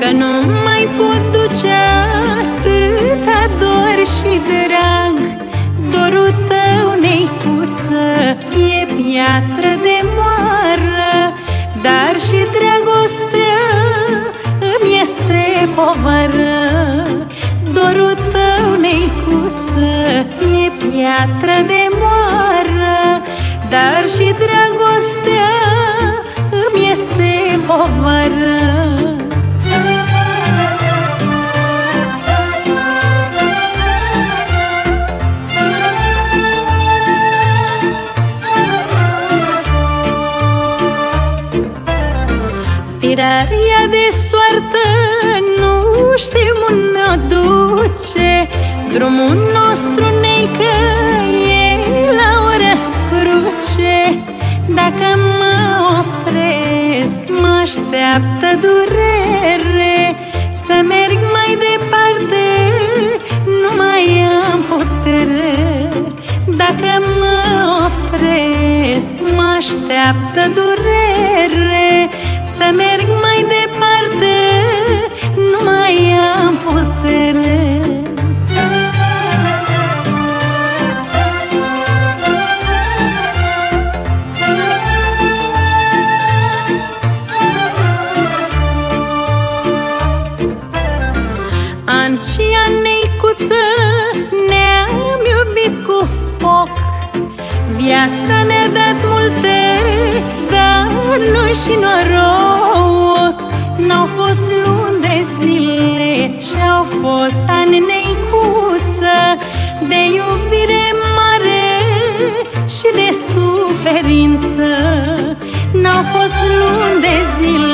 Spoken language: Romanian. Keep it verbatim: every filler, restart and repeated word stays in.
că nu mai pot duce atâta dor și drag. Dorul tău, neicuță, e piatră de moară, dar și dragostea îmi este povară. Dorul tău, neicuță, e piatră de moară, dar și dragostea îmi este povară. Firaria de soartă nu știm unde o duce, drumul nostru, neică, e la o răscruce. Dacă mă opresc, mă așteaptă durere, să merg mai departe, nu mai am putere. Dacă mă opresc, mă așteaptă durere, să merg mai departe, nu mai am putere. An și an, neicuță, ne-am iubit cu foc. Viața ne-a dat multe, dar nu și noroc. N-au fost luni de zile și-au fost ani, neicuță, de iubire mare și de suferință. N-au fost luni de zile